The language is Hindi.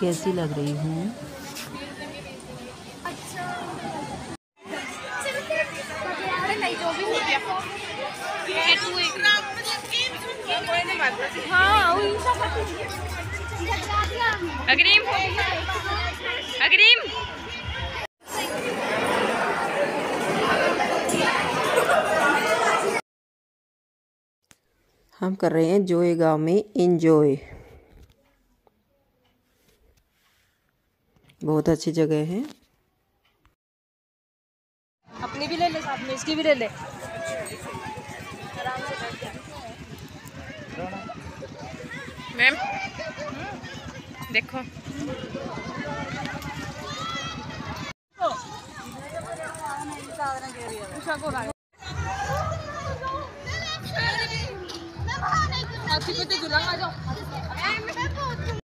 कैसी लग रही हूँ। अग्रिम अग्रिम हम कर रहे हैं जोए गांव में एंजॉय। बहुत अच्छी जगह है। अपनी भी ले ले, साथ में इसकी भी ले ले। मैम देखो